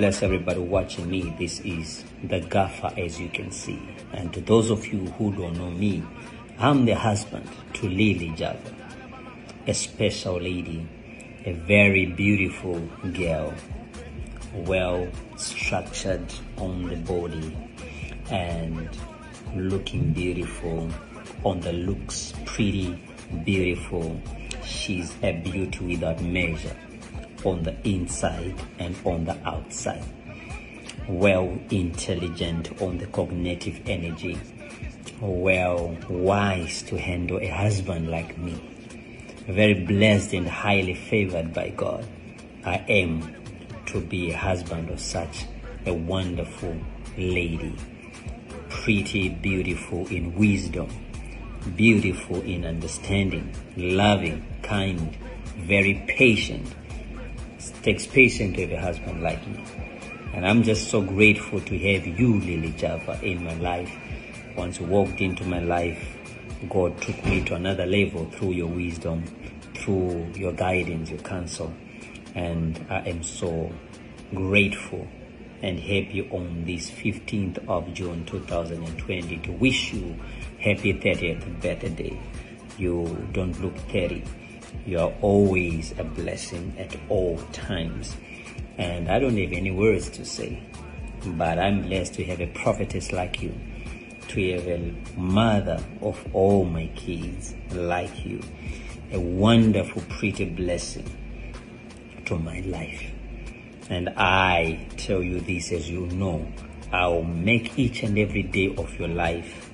bless everybody watching me. This is the Gaffer, as you can see. And to those of you who don't know me, I'm the husband to Lily Java, a special lady, a very beautiful girl, well structured on the body and looking beautiful on the looks, pretty beautiful. She's a beauty without measure on the inside and on the outside. Well intelligent on the cognitive energy, well wise to handle a husband like me. Very blessed and highly favored by God. I am to be a husband of such a wonderful lady. Pretty, beautiful in wisdom, beautiful in understanding, loving, kind, very patient. It takes patience to have a husband like me. And I'm just so grateful to have you, Lily Java, in my life. Once you walked into my life, God took me to another level through your wisdom, through your guidance, your counsel. And I am so grateful and happy on this 15th of June 2020 to wish you happy 30th birthday. You don't look 30. You are always a blessing at all times. And I don't have any words to say, but I'm blessed to have a prophetess like you, to have a mother of all my kids like you, a wonderful, pretty blessing to my life. And I tell you this, as you know, I'll make each and every day of your life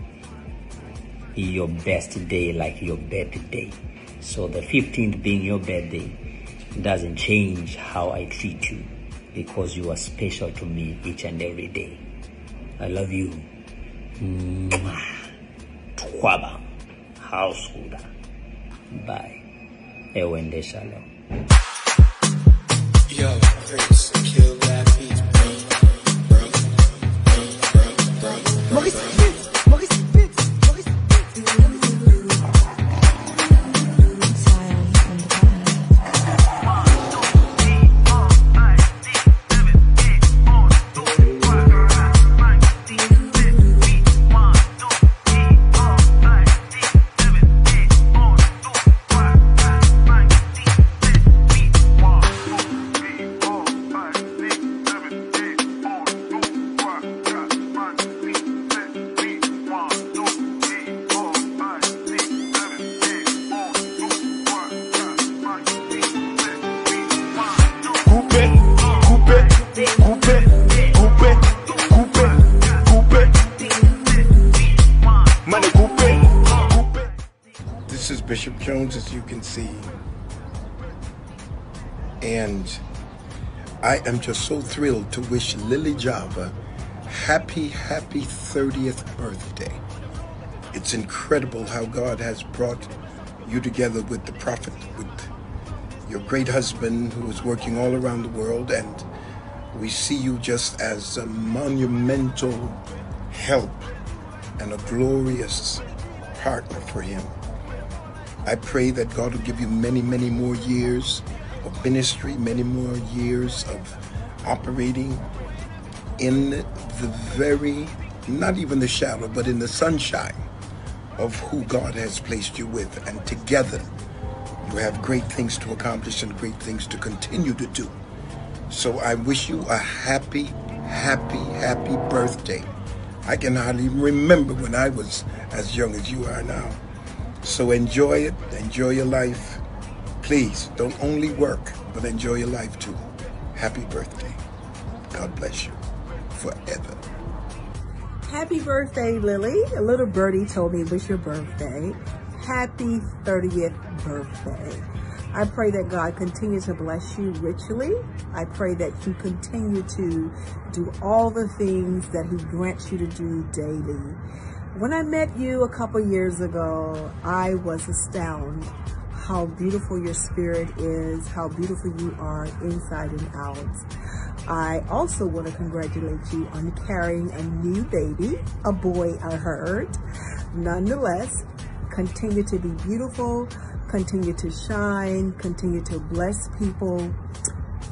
your best day, like your birthday. So the 15th being your birthday doesn't change how I treat you, because you are special to me each and every day. I love you. Twaba. Householder. Bye. Ewende shalom. Yo, Prince, kill that beat, bro. Maurice Spitz, Maurice Spitz, Maurice This is Bishop Jones, as you can see, and I am just so thrilled to wish Lily Java happy 30th birthday. It's incredible how God has brought you together with the prophet, with your great husband who is working all around the world, and we see you just as a monumental help and a glorious partner for him. I pray that God will give you many more years of ministry, many more years of operating in the very, not even the shadow, but in the sunshine of who God has placed you with. And together, you have great things to accomplish and great things to continue to do. So I wish you a happy birthday. I can hardly remember when I was as young as you are now. So enjoy it, enjoy your life. Please, don't only work, but enjoy your life too. Happy birthday. God bless you forever. Happy birthday, Lily. A little birdie told me it was your birthday. Happy 30th birthday. I pray that God continues to bless you richly. I pray that you continue to do all the things that he grants you to do daily. When I met you a couple years ago, I was astounded how beautiful your spirit is, how beautiful you are inside and out. I also want to congratulate you on carrying a new baby, a boy, I heard. Nonetheless, continue to be beautiful, continue to shine, continue to bless people.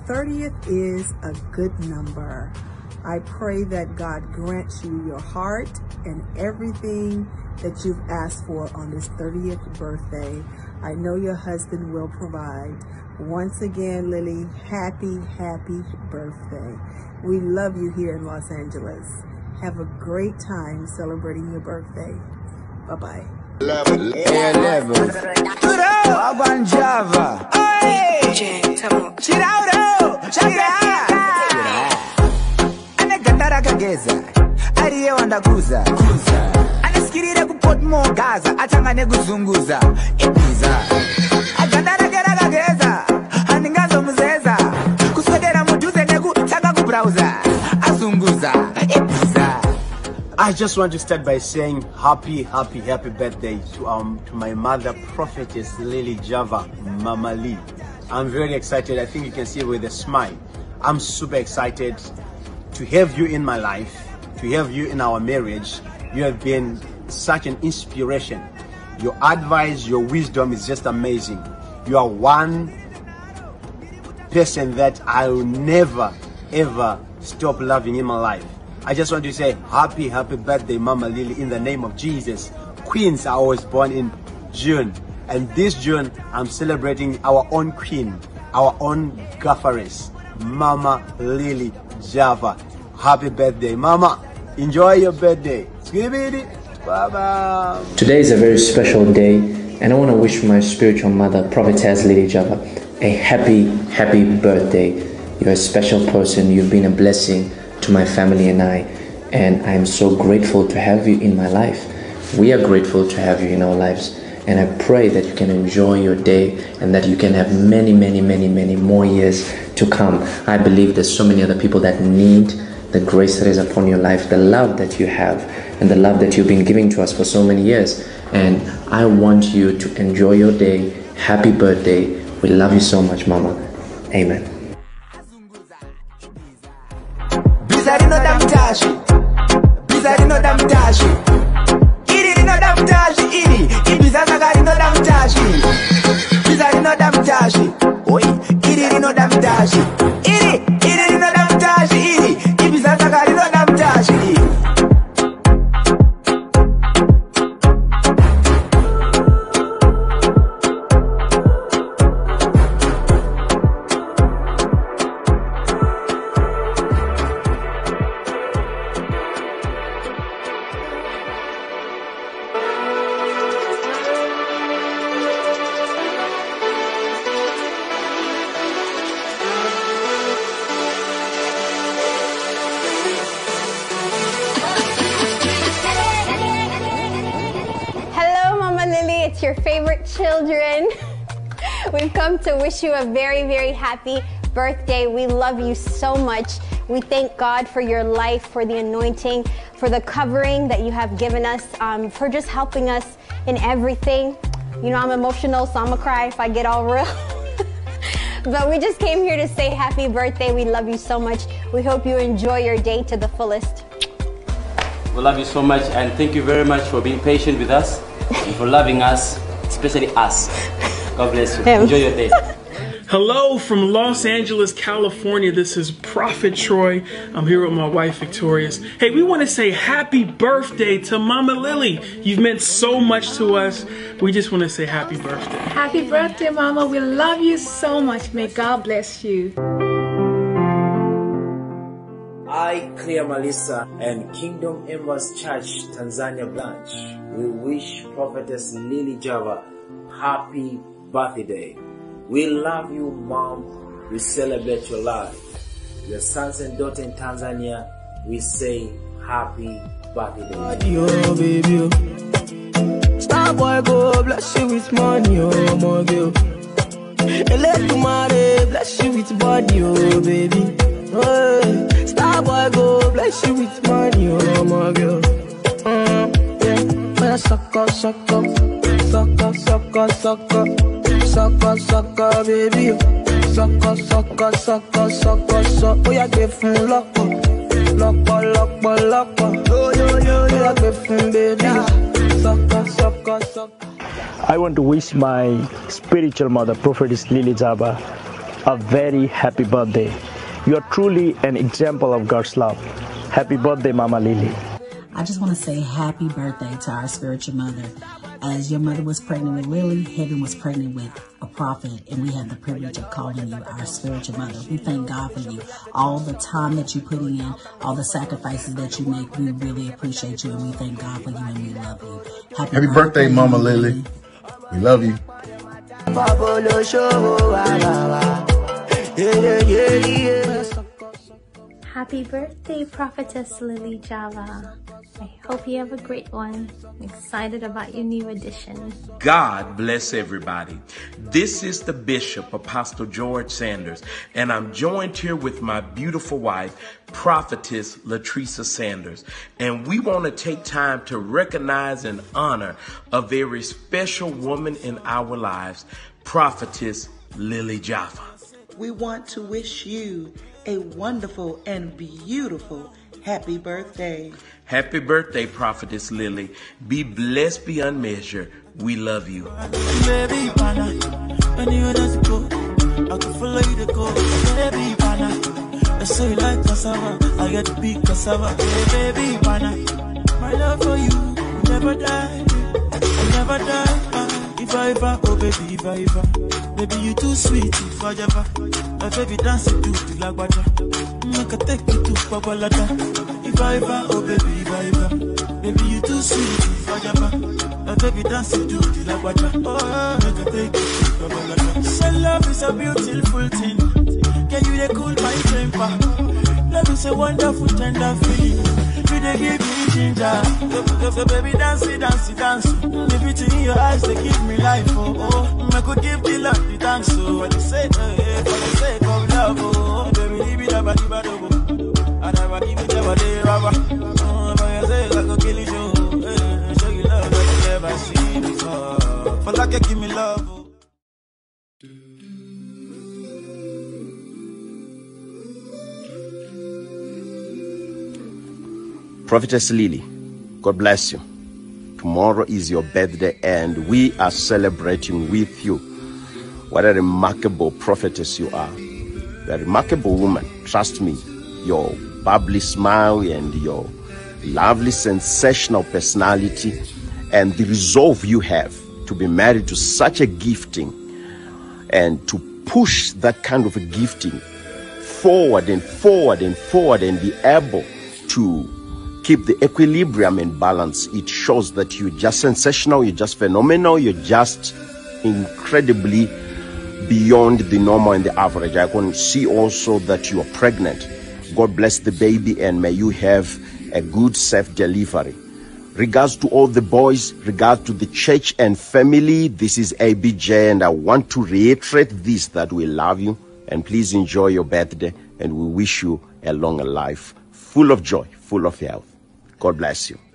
30th is a good number. I pray that God grants you your heart and everything that you've asked for on this 30th birthday. I know your husband will provide. Once again, Lily, happy, happy birthday. We love you here in Los Angeles. Have a great time celebrating your birthday. Bye-bye. Java. Anagataragageza ariye wandakuza anasikirire kupotmo gaza atangane kuzunguza ibiza agataragageza aningazomuzeza kuswedera muduze nekutaka kubrowser azunguza ibiza. I just want to start by saying happy birthday to my mother, Prophetess Lily Java, Mama Lee. I'm very excited. I think you can see it with a smile. I'm super excited to have you in my life, to have you in our marriage. You have been such an inspiration. Your advice, your wisdom is just amazing. You are one person that I will never ever stop loving in my life. I just want to say happy birthday, Mama Lily, in the name of Jesus. Queens are always born in June, and this June I'm celebrating our own queen, our own gaffaress, Mama Lily Java. Happy birthday, Mama. Enjoy your birthday. Bye-bye. Today is a very special day, and I want to wish my spiritual mother, Prophetess Lily Java, a happy birthday. You're a special person. You've been a blessing to my family and I am so grateful to have you in my life. We are grateful to have you in our lives, and I pray that you can enjoy your day and that you can have many more years to come. I believe there's so many other people that need the grace that is upon your life, the love that you have, and the love that you've been giving to us for so many years. And I want you to enjoy your day. Happy birthday. We love you so much, Mama. Amen. Bizarino damtashi, bizarino damtashi, irino damtashi, ibizagarino damtashi, bizarino damtashi, oi, irino damtashi, irino damtashi, ibizagarino damtashi. It's your favorite children. We've come to wish you a very happy birthday. We love you so much. We thank God for your life, for the anointing, for the covering that you have given us, for just helping us in everything. You know, I'm emotional, so I'm gonna cry if I get all real. But we just came here to say happy birthday. We love you so much. We hope you enjoy your day to the fullest. We love you so much, and thank you very much for being patient with us and for loving us, especially us. God bless you. Enjoy your day. Hello from Los Angeles, California. This is Prophet Troy. I'm here with my wife, Victorious. Hey, we want to say happy birthday to Mama Lily. You've meant so much to us. We just want to say happy birthday. Happy birthday, Mama. We love you so much. May God bless you. I, Clear Melissa, and Kingdom Embers Church, Tanzania branch, we wish Prophetess Lily Java happy birthday. We love you, Mom. We celebrate your life. Your sons and daughters in Tanzania, we say happy birthday. Yo, baby, star boy go bless you with money, oh my girl. Let you marry, bless you with body, oh baby. Oh, star boy go bless you with money, oh my girl. Yeah, sucker, sucker, sucker, sucker, sucker. Sucker, sucker, baby. Sucker, sucker, sucker, sucker, sucker. Oh, yeah, give from locker. Locker, locker, locker. Oh, yeah, give from baby. Sucker, sucker, sucker. I want to wish my spiritual mother, Prophetess Lily Java, a very happy birthday. You are truly an example of God's love. Happy birthday, Mama Lily. I just want to say happy birthday to our spiritual mother. As your mother was pregnant with Lily, heaven was pregnant with a prophet, and we have the privilege of calling you our spiritual mother. We thank God for you. All the time that you put in, all the sacrifices that you make, we really appreciate you, and we thank God for you, and we love you. Happy birthday, Mama Lily. We love you. Happy birthday, Prophetess Lily Java. I hope you have a great one. I'm excited about your new edition. God bless everybody. This is the Bishop, Apostle George Sanders, and I'm joined here with my beautiful wife, Prophetess Latresa Sanders. And we want to take time to recognize and honor a very special woman in our lives, Prophetess Lily Java. We want to wish you a wonderful and beautiful happy birthday. Happy birthday, Prophetess Lily. Be blessed beyond measure. We love you. Baby, pana, anywhere that you go, I can follow you to go. Baby, pana, I say you like cassava, I get to be cassava. Baby, pana, my love for you will never die, will never die. If I ever, oh baby, if I ever, baby you too sweet, if I ever, my baby dance it to the lagwaja, make a take you to Babalata. If I ever, oh baby, if I ever, baby you too sweet, if I ever, my baby dance it to the lagwaja, oh make a take you to Babalata. So love is a beautiful thing, can you they cool my temper? Love is a wonderful tender feeling. You they give me ginger. So baby dance it, dance it, dance. The beauty in your eyes they give me life. Oh, oh. I could give the love the dance. So for the sake of love. Oh, baby, leave it up, I never give it up, oh, for your sake I could kill you. Show you love that you never seen before. For like you give me love. Oh. Prophetess Lily, God bless you. Tomorrow is your birthday and we are celebrating with you. What a remarkable prophetess you are. You're a remarkable woman. Trust me, your bubbly smile and your lovely, sensational personality and the resolve you have to be married to such a gifting and to push that kind of a gifting forward and forward and forward and be able to keep the equilibrium and balance. It shows that you're just sensational, you're just phenomenal, you're just incredibly beyond the normal and the average. I can see also that you are pregnant. God bless the baby and may you have a good safe delivery. Regards to all the boys, regards to the church and family, this is ABJ and I want to reiterate this, that we love you and please enjoy your birthday and we wish you a longer life full of joy, full of health. God bless you.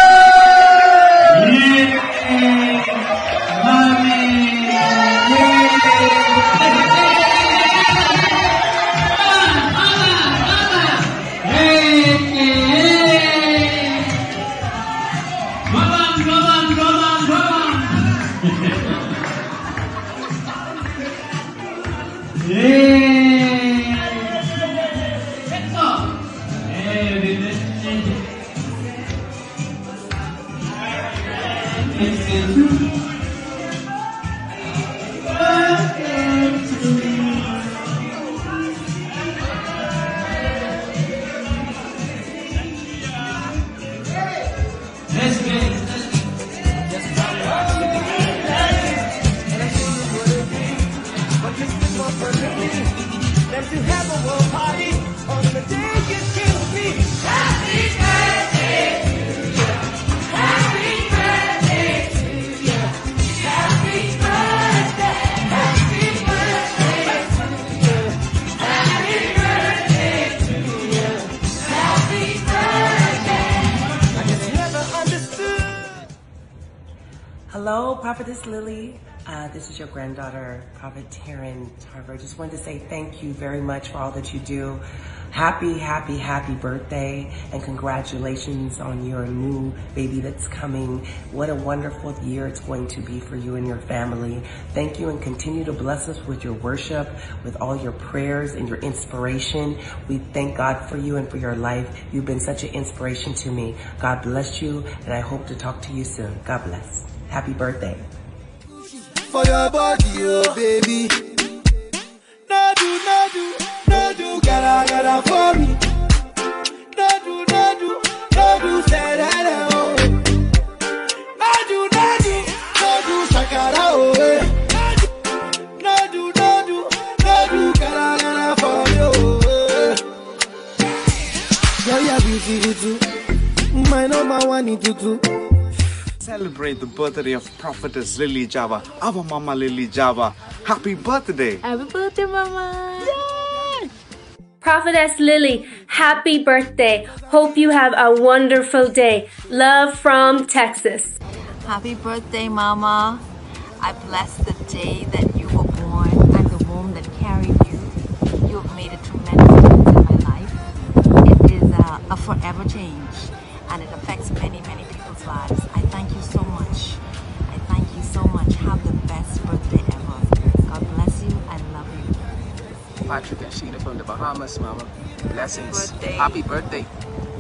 Mommy, Prophetess Lily. This is your granddaughter, Prophet Taryn Tarver. Just wanted to say thank you very much for all that you do. Happy, happy, happy birthday, and congratulations on your new baby that's coming. What a wonderful year it's going to be for you and your family. Thank you, and continue to bless us with your worship, with all your prayers and your inspiration. We thank God for you and for your life. You've been such an inspiration to me. God bless you, and I hope to talk to you soon. God bless. Happy birthday. For your body, oh baby. No do, gotta for me. No do, say that, oh. No do, shakara, oh, No do, gotta for me, oh. You're beautiful, my number one in tutu. Celebrate the birthday of Prophetess Lily Java, our Mama Lily Java. Happy birthday! Happy birthday, Mama! Yay! Prophetess Lily, happy birthday. Hope you have a wonderful day. Love from Texas. Happy birthday, Mama. I bless the day that you were born and the womb that carried you. You have made a tremendous difference in my life. It is a forever change, and it affects many, many people's lives. I thank you so much. I thank you so much. Have the best birthday ever. God bless you. I love you. Patrick and Sheena from the Bahamas, Mama. Blessings. Happy birthday. Happy birthday.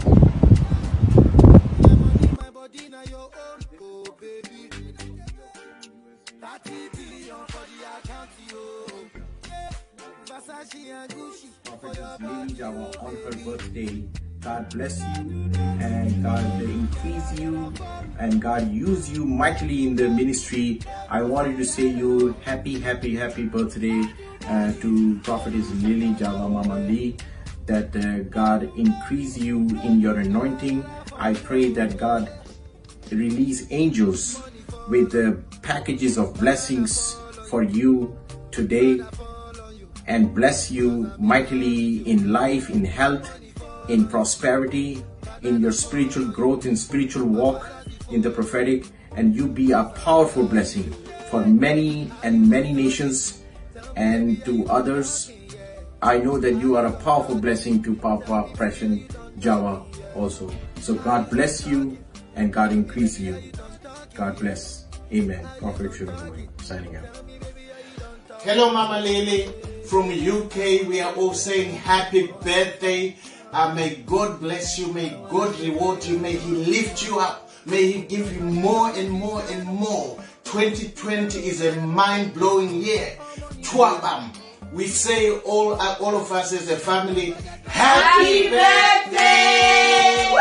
Prophetess Lily Java on her birthday. God bless you, and God increase you, and God use you mightily in the ministry. I wanted to say you happy birthday to Prophetess Lily Java Mama Lee, that God increase you in your anointing. I pray that God release angels with packages of blessings for you today, and bless you mightily in life, in health, in prosperity, in your spiritual growth, in spiritual walk, in the prophetic, and you be a powerful blessing for many and many nations and to others. I know that you are a powerful blessing to Papa Pression Java also. So God bless you and God increase you. God bless. Amen. Prophet Shurumuri signing out. Hello, Mama Lily from UK. We are all saying happy birthday. May God bless you. May God reward you. May He lift you up. May He give you more and more and more. 2020 is a mind-blowing year. Twabam. We say all of us as a family, happy birthday!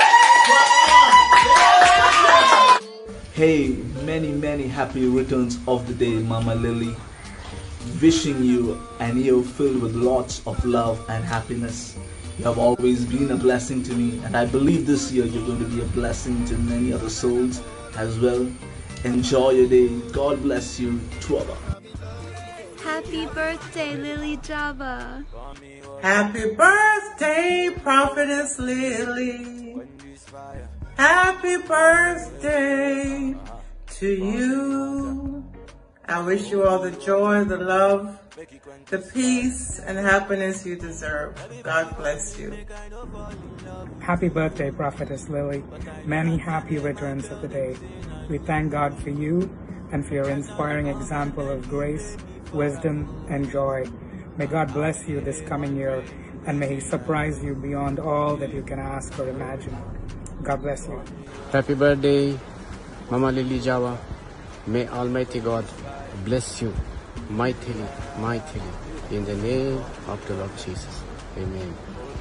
Hey, many happy returns of the day, Mama Lily. Wishing you a year filled with lots of love and happiness. You have always been a blessing to me, and I believe this year you're going to be a blessing to many other souls as well. Enjoy your day. God bless you. Twaba. Happy birthday, Lily Java. Happy birthday, Prophetess Lily. Happy birthday to you. I wish you all the joy, the love, the peace and happiness you deserve. God bless you. Happy birthday, Prophetess Lily. Many happy returns of the day. We thank God for you and for your inspiring example of grace, wisdom, and joy. May God bless you this coming year, and may He surprise you beyond all that you can ask or imagine. God bless you. Happy birthday, Mama Lily Java. May Almighty God bless you mightily, in the name of the Lord Jesus. Amen.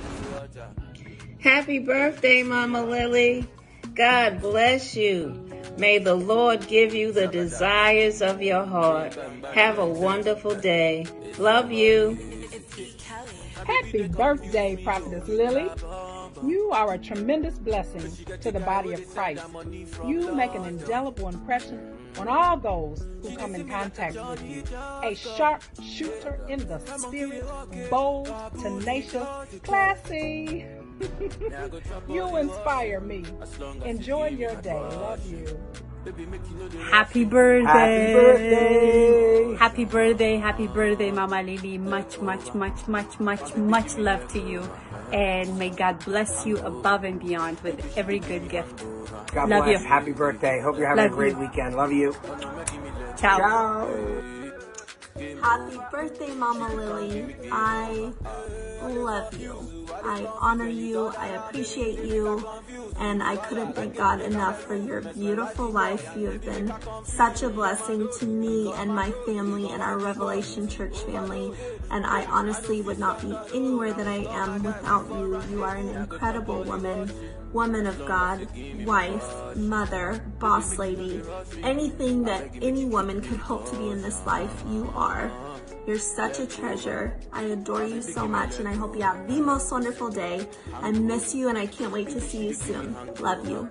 Happy birthday, Mama Lily. God bless you. May the Lord give you the desires of your heart. Have a wonderful day. Love you. Happy birthday, Prophetess Lily. You are a tremendous blessing to the body of Christ. You make an indelible impression on all those who come in contact with you. A sharp shooter in the spirit, bold, tenacious, classy. You inspire me. Enjoy your day. Love you. Happy birthday. Happy birthday. Happy birthday. Happy birthday, Mama Lily. Much love to you. And may God bless you above and beyond with every good gift. God love bless. you. Happy birthday. Hope you're having Love a great you. weekend. Love you. Ciao. Ciao. Happy birthday, Mama Lily. I love you. I honor you. I appreciate you. And I couldn't thank God enough for your beautiful life. You have been such a blessing to me and my family and our Revelation Church family. And I honestly would not be anywhere that I am without you. You are an incredible woman of God, wife, mother, boss lady, anything that any woman could hope to be in this life, you are. You're such a treasure. I adore you so much, and I hope you have the most wonderful day. I miss you, and I can't wait to see you soon. Love you.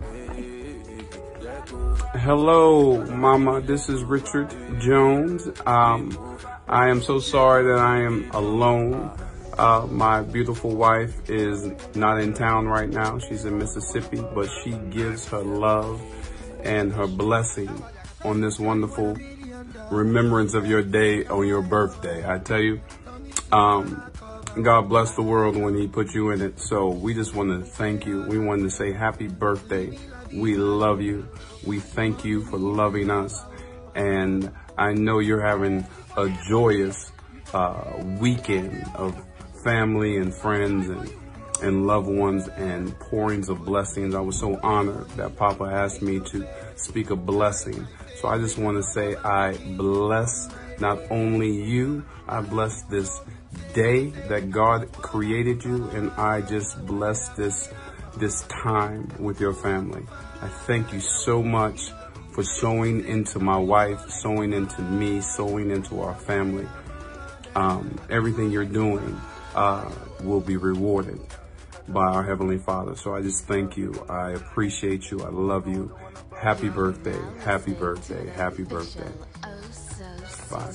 Bye. Hello, Mama. This is Richard Jones. I am so sorry that I am alone. My beautiful wife is not in town right now. She's in Mississippi, but she gives her love and her blessing on this wonderful remembrance of your day on your birthday. I tell you, God bless the world when he put you in it. So we just want to thank you. We want to say happy birthday. We love you. We thank you for loving us. And I know you're having a joyous weekend of family and friends and loved ones and pourings of blessings. I was so honored that Papa asked me to speak a blessing. So I just want to say I bless not only you, I bless this day that God created you, and I just bless this time with your family. I thank you so much for sowing into my wife, sowing into me, sowing into our family. Everything you're doing will be rewarded by our Heavenly Father. So I just thank you. I appreciate you. I love you. Happy birthday. Happy birthday. Happy birthday. Bye.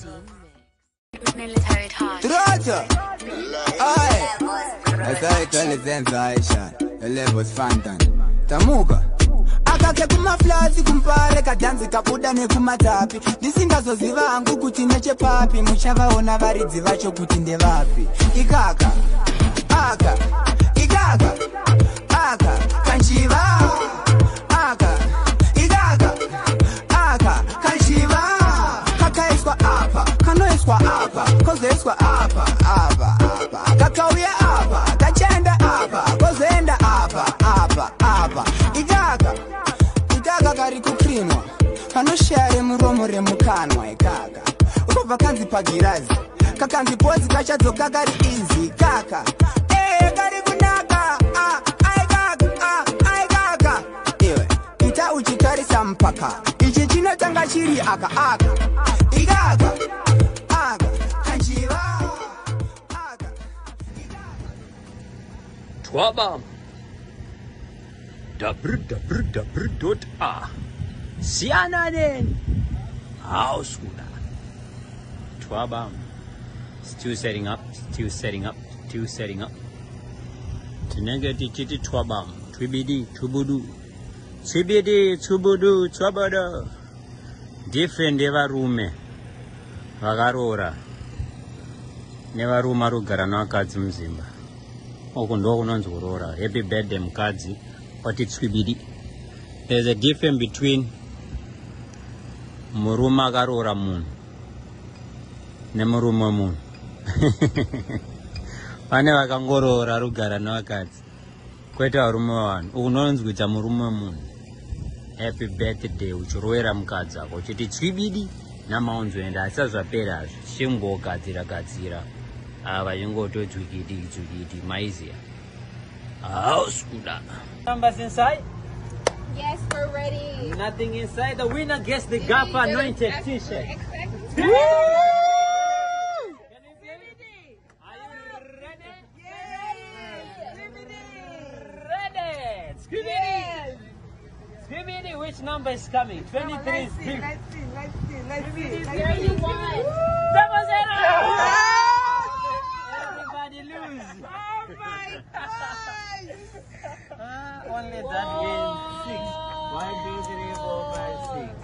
Trotter! Aye! Aisha, the levels Fantan. Tamuka. Akake kumaflazi kumpare kadanzi kabuda nekumatapi ndisingazoziva angu kuti nechepapi muchavaona varidzi vacho kuti ndevapi ikaka aka ikaka aka kanchiva aka ikaka aka kanchiva kakaiswa apa kanoiswa apa kozoiswa apa apa apa kakauya apa kachenda apa kozoenda apa apa apa ikaka kari kuprimwa kanoshare muromo remukanwa ikaka ukobva kanzi pagirazi kakanzi podzi kachadzoka kari izi kaka kari kunaka aikaka iwe ita uchitarisa mpaka ichi chinotanga chiri aka ikaka aka kanjiva aka Twabam www.a CNN House Twabam. Still setting up. Tinagati chiti twabam. Twibidi, tubudu. Twibidi, tubudu, twabada. Different nevarume. Vakarora. Nevarume rugara navakadzi muzimba. Uku ndo kunonzi kurora. Happy birthday mukadzi. But it's twibidi. There's a difference between murume akarora munhu nemurume munhu. Pane vakangorora rugara navakadzi, kwete varume vanhu. Uku ndononzi kuita murume munhu. Happy birthday uchirovera mukadzi wako uchiti tsvibidi namaunzoenda asazvapera hazvo chichingogadzira vachingotodzwikiti maiziya. House kuda. Numbers inside? Yes, we're ready. Nothing inside. The winner gets the Gaffer anointed t-shirt. Skibidi, which number is coming? 23 is big. Let's see. Here you want. Everybody lose. Oh my God. Only that game 6. 1, 2, 3, 4, 5, 6.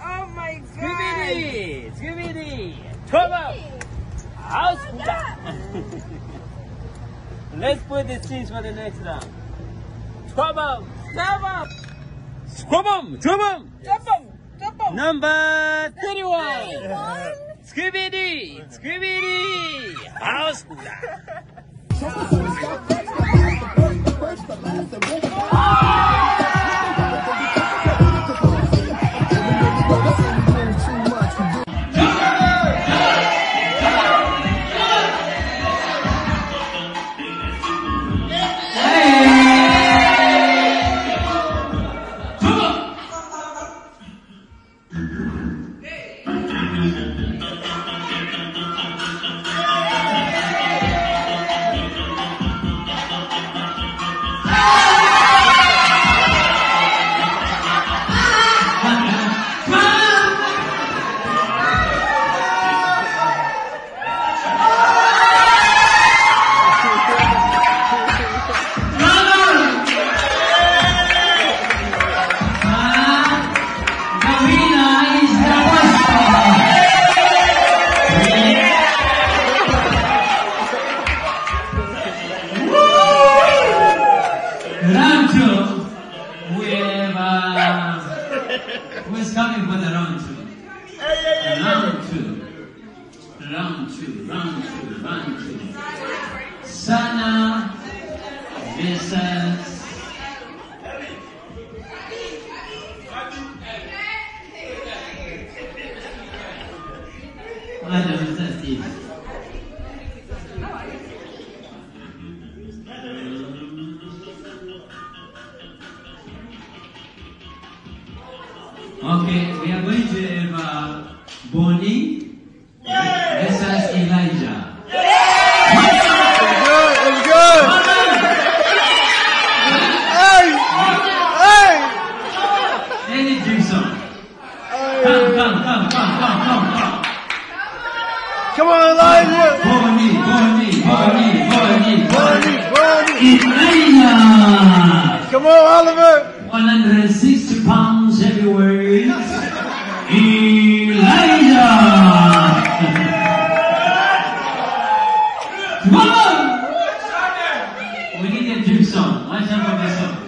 Come on. House. Let's put the scenes for the next round. Come on. Come on. Come on. Come on. Jump on. Jump on. Number 31. Scooby-Doo. Scooby-Doo. House. Round two, who's coming for the round two? Round two. Sana versus Adam versus Steve. Okay, we are going to have Bonnie versus Elijah. It's good. Hey! Any dream song? Come. Come on, Elijah. Bonnie. Elijah. Come on, Oliver. 160 pounds heavyweight. Elijah. Come on. We need a dream song. What's up with this song?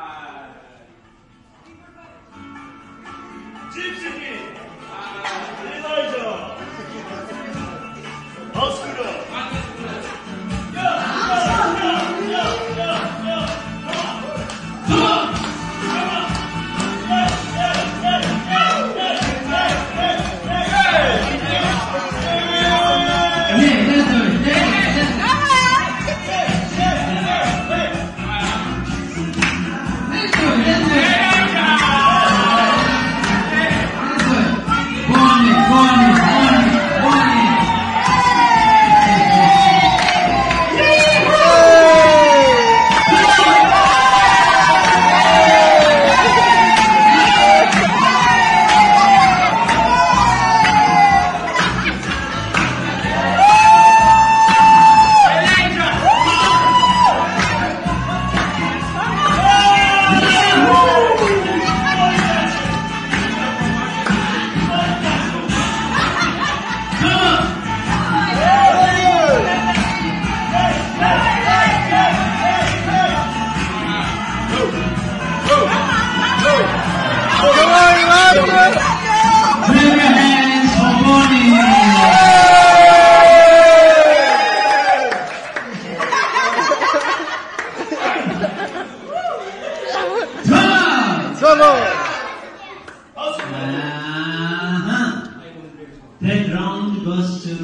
Third round goes to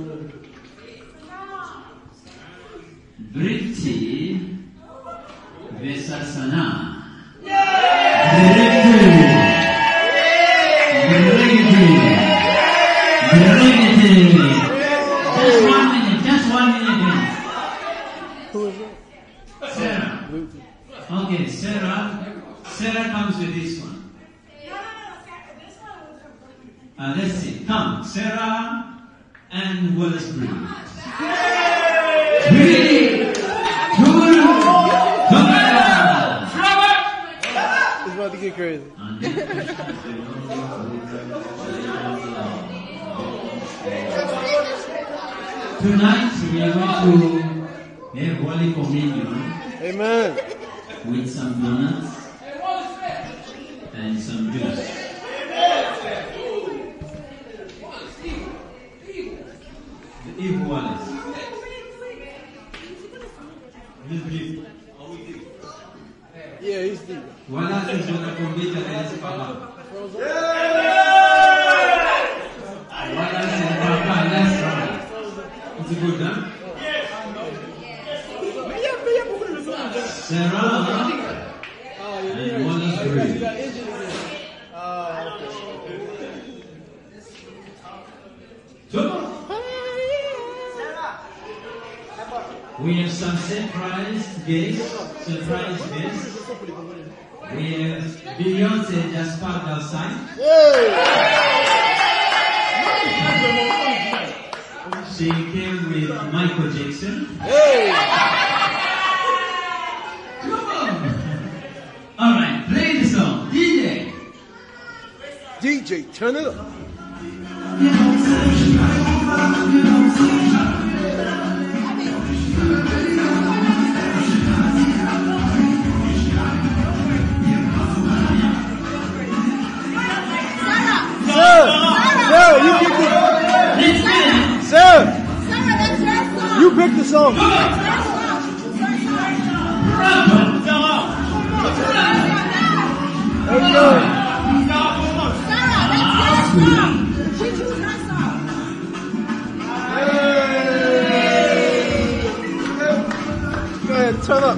Briti versus Sana. Just 1 minute. Who is it? Sarah. Okay, Sarah comes with this one. Let's see. Come, Sarah and Wallace Bree. 3, 2, It's about to get crazy. Tonight we are going to have Holy Communion. Amen. With some donuts and some juice. The evil ones. Yeah, he's deep. What else is going to convey the Papa? What else is Papa? Let's try. Is it good, huh? Sarah and one is great. We have some surprise guests. We have Beyonce just parked outside. She came with Michael Jackson. Alright, play the song. DJ, turn it up. Sarah, you picked it. Sarah, you picked the song. Go ahead, turn up.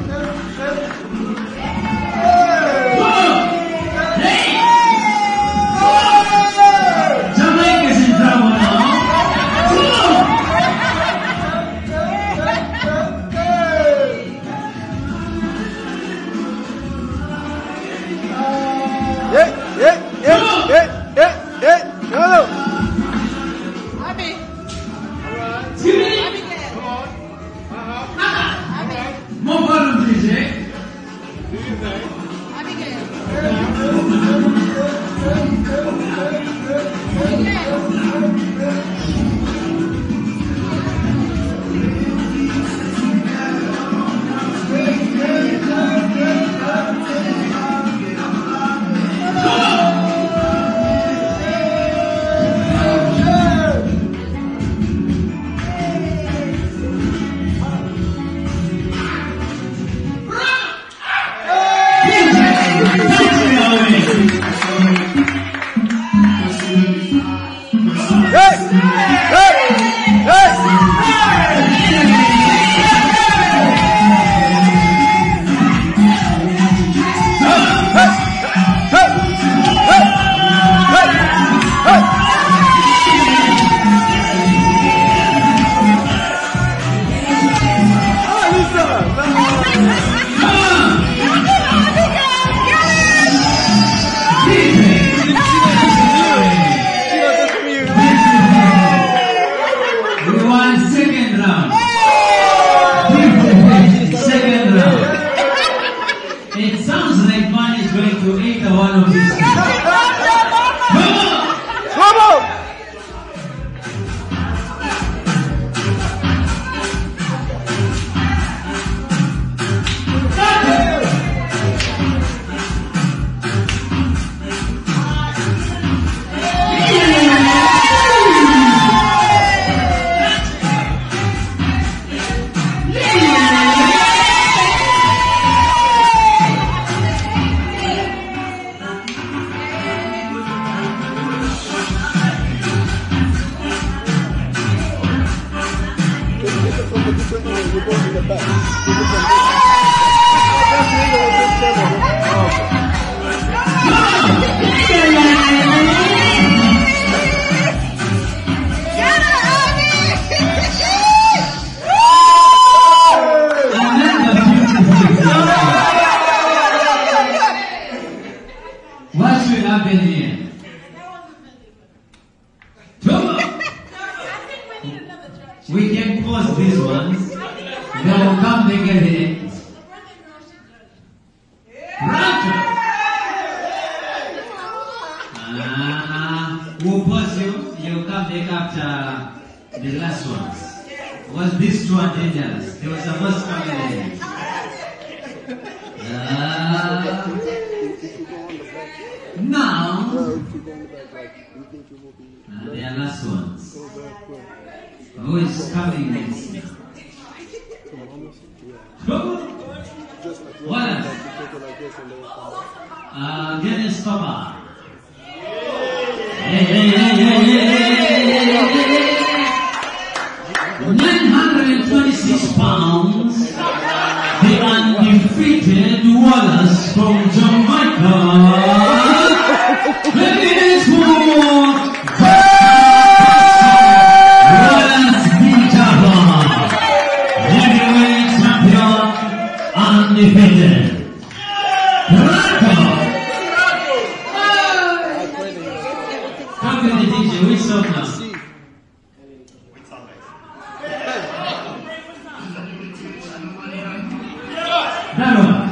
Jamaica's in trouble now. More bottom, DJ. We can pause these ones. They will come back at the end. We'll pause you. You'll come back after the last ones. Was this too dangerous? There was a bus coming in. Now, they are last ones. Who is coming next now? What else? Dennis Papa. Hey. 926 pounds. The undefeated Wallace from Jamaica. Ladies for Wallace B. Java, heavyweight champion, undefeated. Come to the DJ, which song now? That one.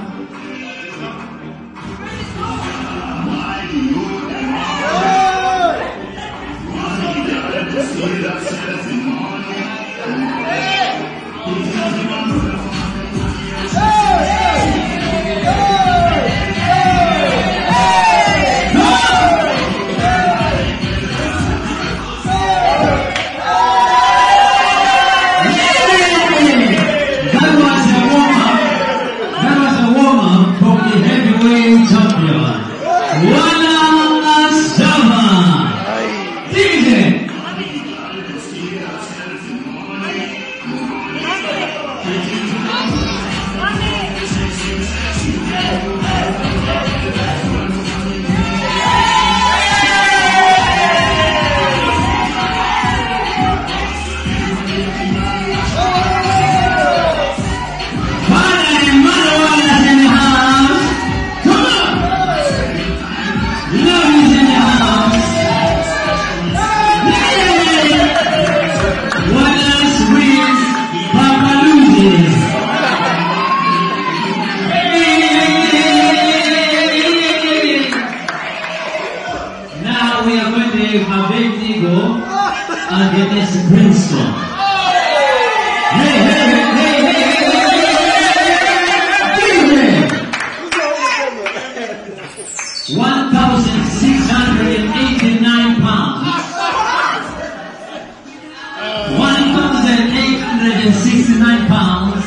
Against Princeton. Hey. 1,689 pounds. 1,869 pounds.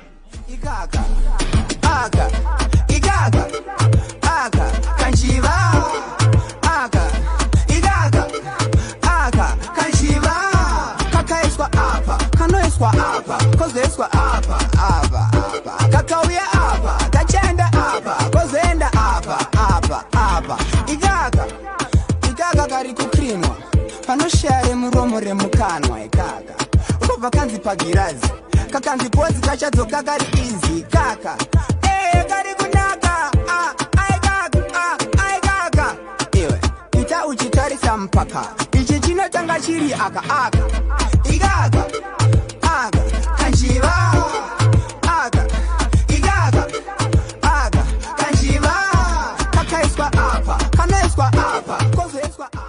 Panoshare muromore mukanwa ikaka ubva kanzi pagirazi kakanzi pozi kachadzoka kari easy kaka kari kunaka ai kaka iwe ita uchitarisa mpaka ichi chinotanga chiri aka ikaka kanjiva ikaka kanjiva kakaiswa apa kanoiswa apa kozoiswa apa.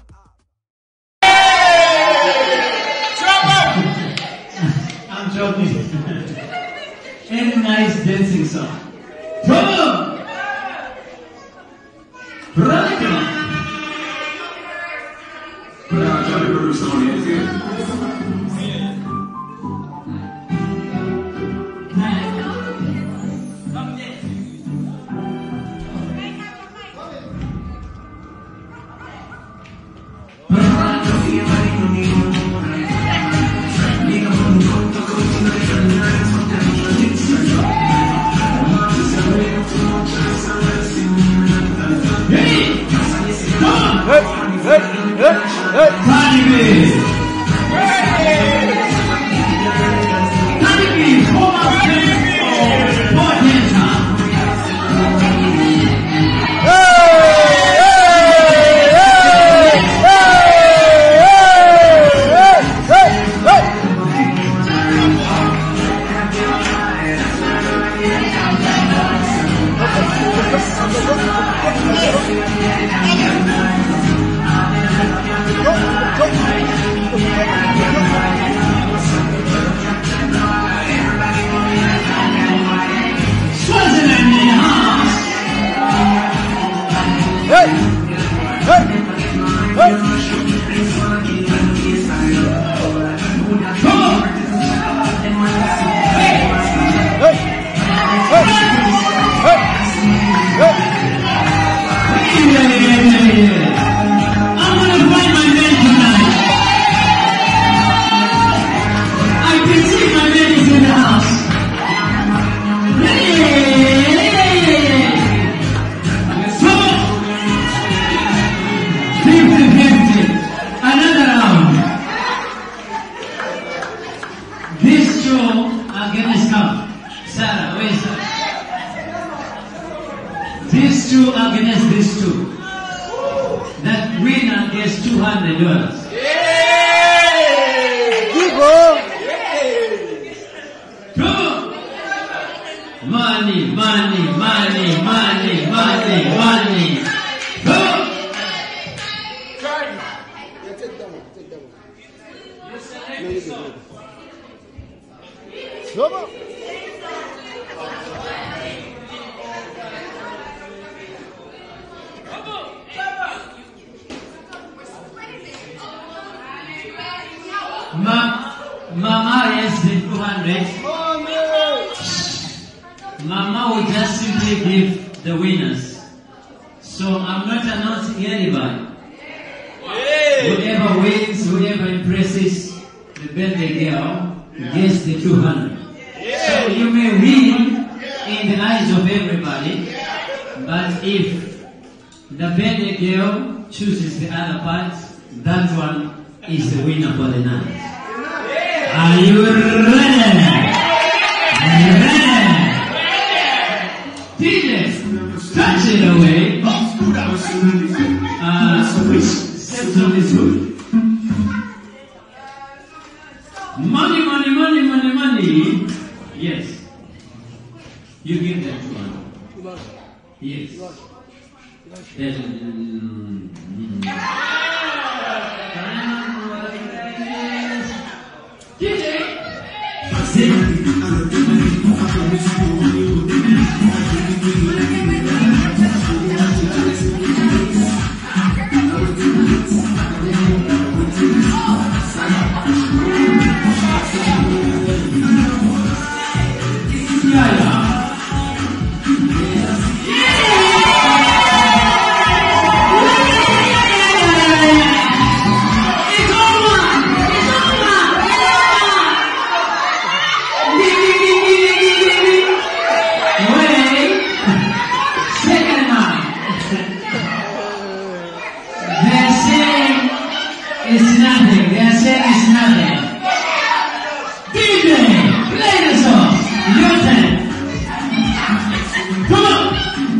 I'm joking. Any nice dancing song. Problem! Radical! Hey! two against these two. That winner gets $200. Money, money, money, money, money, money. Go! Mama has the 200. Mama will just simply give the winners. So I'm not announcing anybody. Whoever wins, whoever impresses the birthday girl gets the 200. So you may win in the eyes of everybody, but if the birthday girl chooses the other part, that one is the winner for the night. Are you ready? Ready? DJ, touch it away. Settle is good. Money, money, money, money, money. Yes. You give that to one. Yes. It's nothing. They're saying it's nothing. DJ, play the song. Your turn. Come on.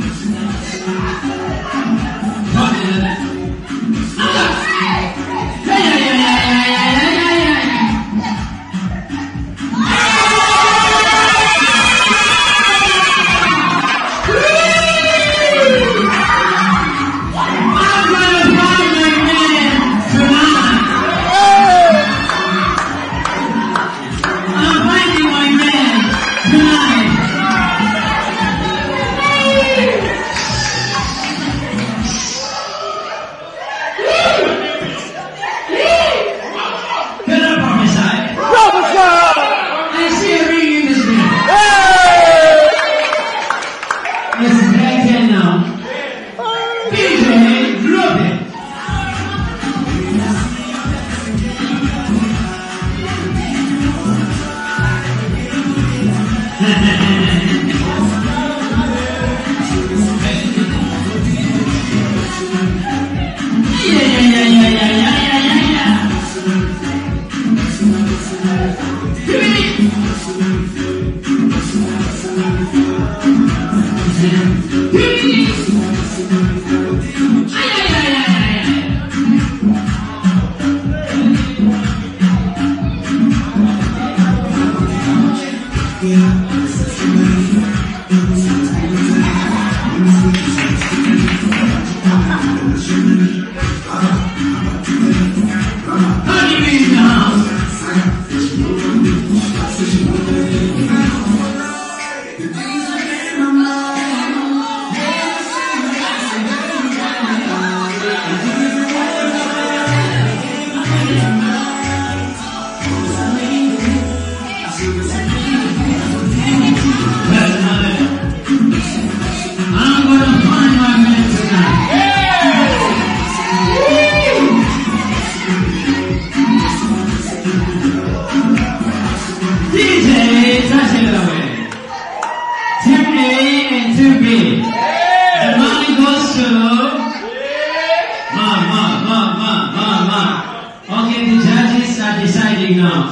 Deciding now.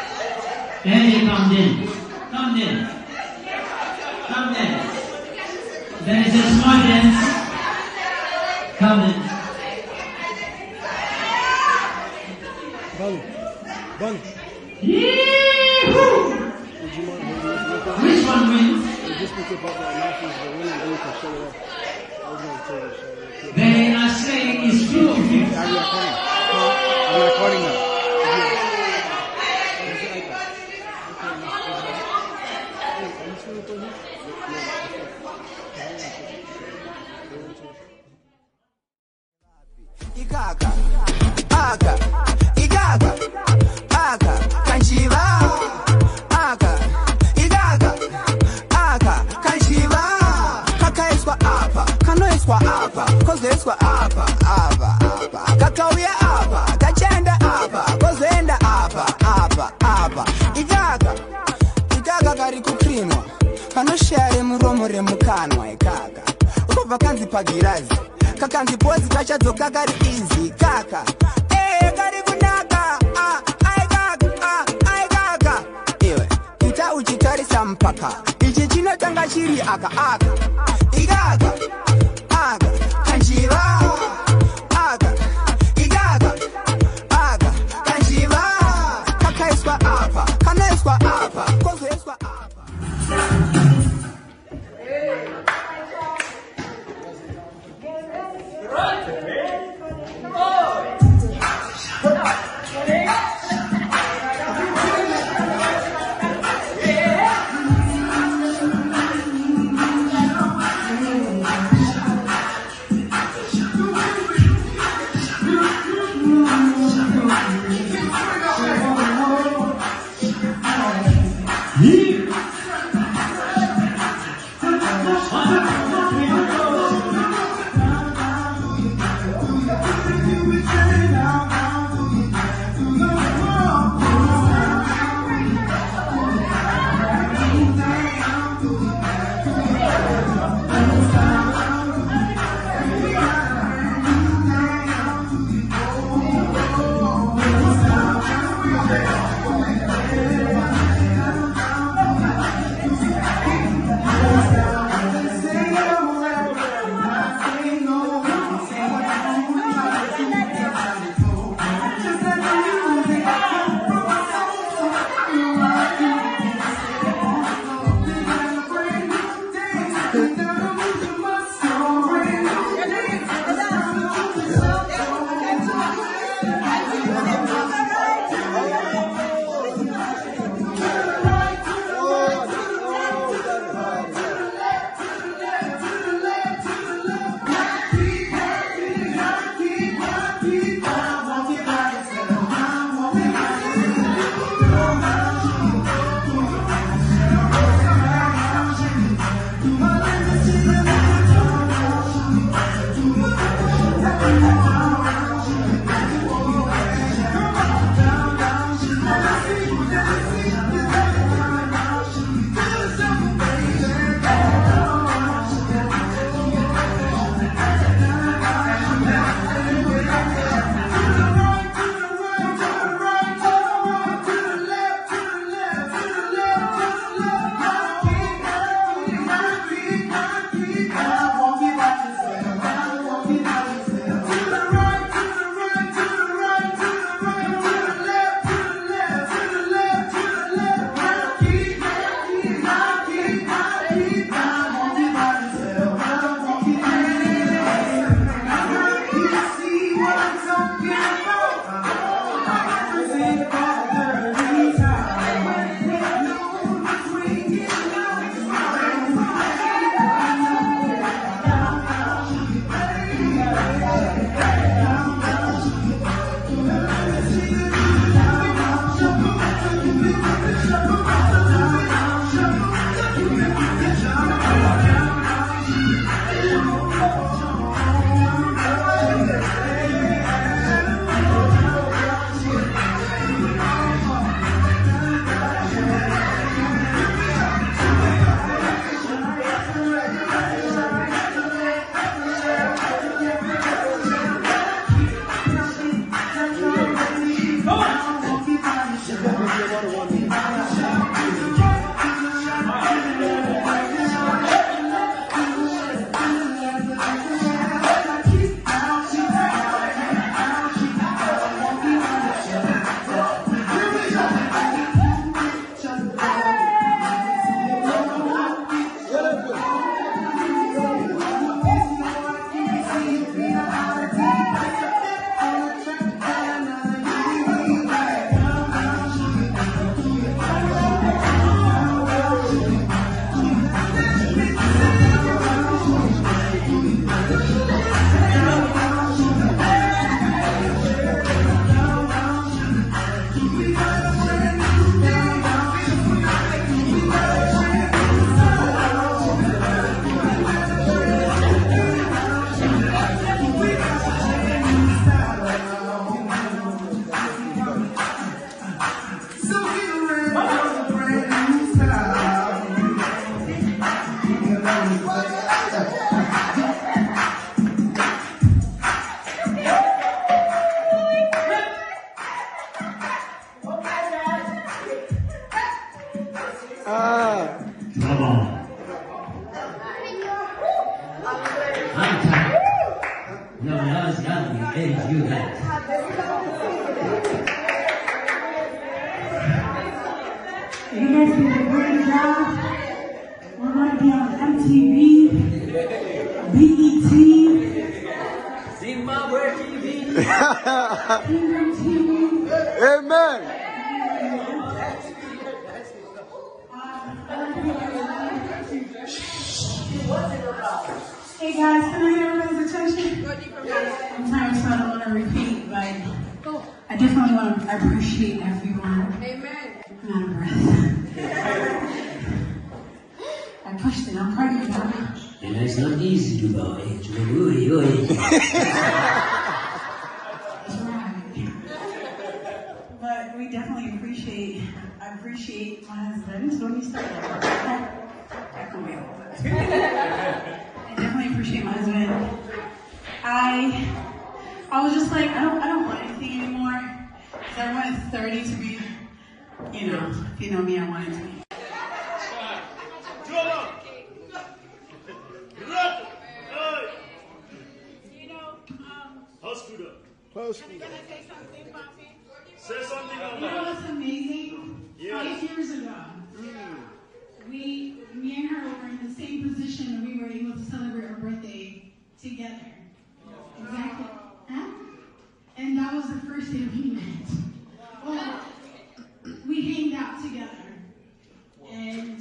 Eddie, come in. Come in. Come in. There is a small dance. Come in. Bun. Yee-hoo! Which one wins? They are saying it's 50-50. I'm recording now. Igaga, aga, igaga, aga, kanjiva, aga, igaga, aga, kanjiva, kakaiswa apa, kanoiswa apa, kozeswa apa, kakawia apa, kachenda apa, kozenda apa, igaga, kari kuprimwa, kanoshare muromore mukanwa ikaga, ukova kanzi pagirazi, kakanzi pozi kachadzoka kari easy kaka kari kunaka ai kaka iwe ita uchitarisa mpaka ichi chinotanga chiri aka igaga kanjiva igaga kanjiva kakaiswa apa kanaiswa apa kozoiswa apa. You guys did a great job. We're going to be on MTV, BET, Zimbabwe TV. Kingdom TV. Amen. Hey guys, can I get everybody's attention? I'm tired, so I don't want to repeat, but I definitely want to appreciate everyone. Amen. I'm out of breath. I pushed it. I'm pregnant now. You know, it's not easy to go. It's really. That's right. But we definitely I appreciate my husband. So let me start that. Can we hold that? I definitely appreciate my husband. I was just like, I don't want anything anymore. Because I wanted 30 to be, if you know me, I wanted to be. Say something about You know what's amazing? Yes. 5 years ago, me and her were in the same position and we were able to celebrate our birthday together. Exactly. Huh? And that was the first day we met. Well, we hanged out together. And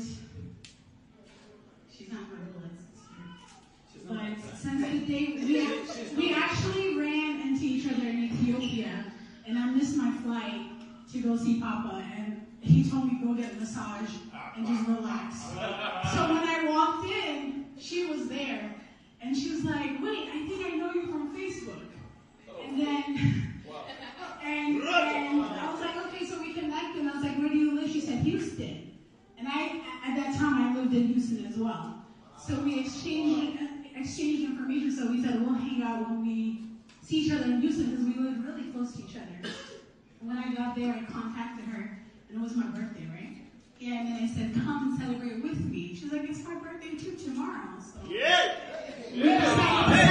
she's not my blood sister. But since the day we actually ran into each other in Ethiopia, and I missed my flight to go see Papa, and he told me go get a massage and just relax. So when I walked in, she was there, and she was like, "Wait, I think I know you from Facebook." And then, and I was like, "Okay, so we connected." And I was like, "Where do you live?" She said, "Houston." And at that time, I lived in Houston as well. So we exchanged information. So we said we'll hang out when we see each other in Houston because we lived really close to each other. When I got there, I contacted her, and it was my birthday, right? Yeah, and then I said, "Come and celebrate with me." She's like, "It's my birthday too tomorrow." So yeah. We decided to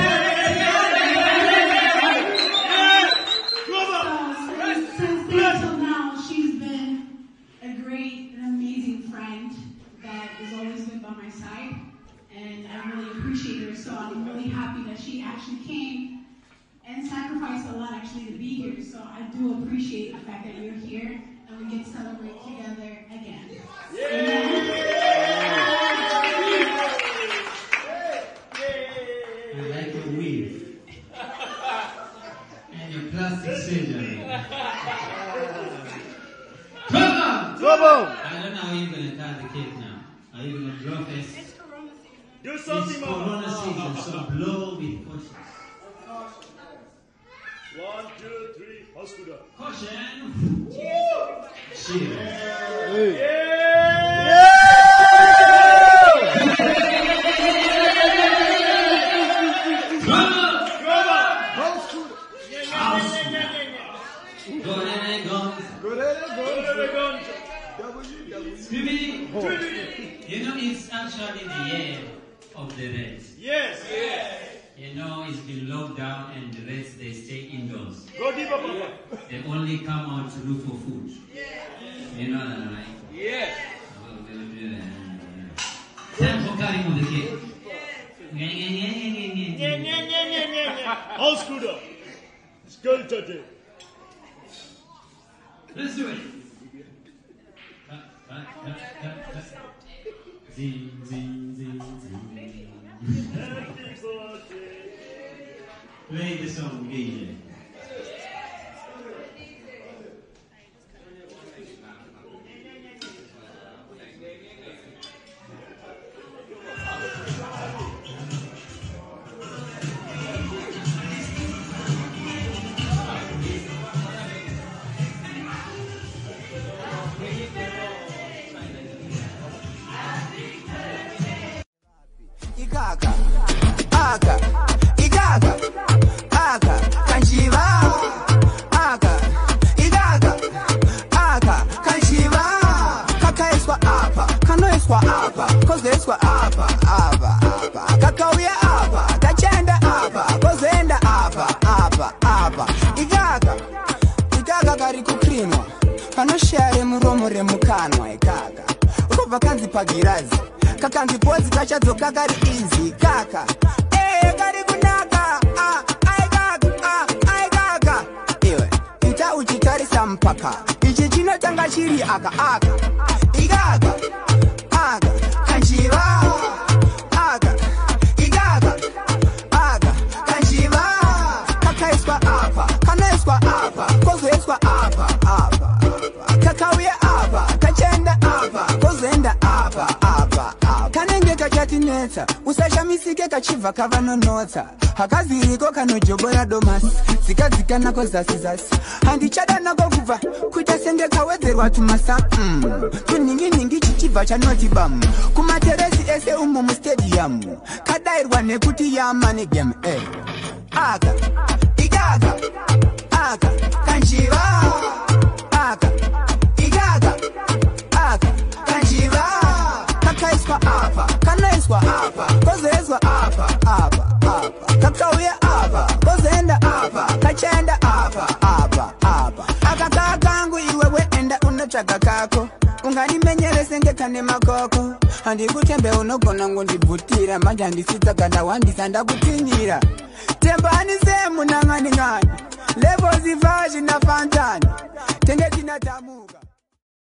since then till now, she's been a great and amazing friend that has always been by my side, and I really appreciate her. So I'm really happy that she actually came and sacrificed a lot actually to be here. So I do appreciate the fact that you're here and we get to celebrate together again. Amen. You like a weave and your plastic surgery. Trouble! I don't know how you're going to cut the cake now. Are you going to blow first? Do something, it's Corona season, so blow with caution. 1, 2, 3, hospital. Caution! Cheers! You know, it's actually the year of the Reds. Yes. You know, it's been locked down and the Reds, they stay indoors. Go deeper, Papa. They only come out to look for food. You know that, right? Yes. Time for cutting of the cake. Hospital. It's good today. Let's do it. Zing, zing, zing, zing. Play the song, DJ. kaneswa apa kozeswa apa kakauya apa kachenda apa kozenda apa ikaka kari kukrimwa panoshare muromo remukanwa ikaka ukobva kanzi pagirazi kakanzi podzi kachadzoka kari izi kaka kari kunaka aikaka iwe ita uchitarisa mpaka ichi chinotanga chiri aka ikaka kanjiva aka kanjiva kakaiswa apa kanaiswa apa kozoiswa apa kakauya apa kachenda apa kozenda apa kanenge kachatinetsa usashamisike kachibva kavanonotsa hakaziriko kanojobora domasi zikadzika nako zasi handichada nako kubva kuita senge kawedzerwa tumasa tuninginingi chichibva chanoti bam kumateresi ese umo mustadium kadairwa nekuti yamane game aka kanjiva aka kanjiva kakaiswa apa kanaiswa apa kozeswa apa kakauya apa kozenda apa kachenda apa akakakangu iwewe enda unotsvaga kako unganimenyerese ngekane makoko handikutembe unogona ngondibhutira manje handisitsa kana wandisa ndakutinyira tembani semunang'aning'ani levo zivaji na fantani tenge tinatamuka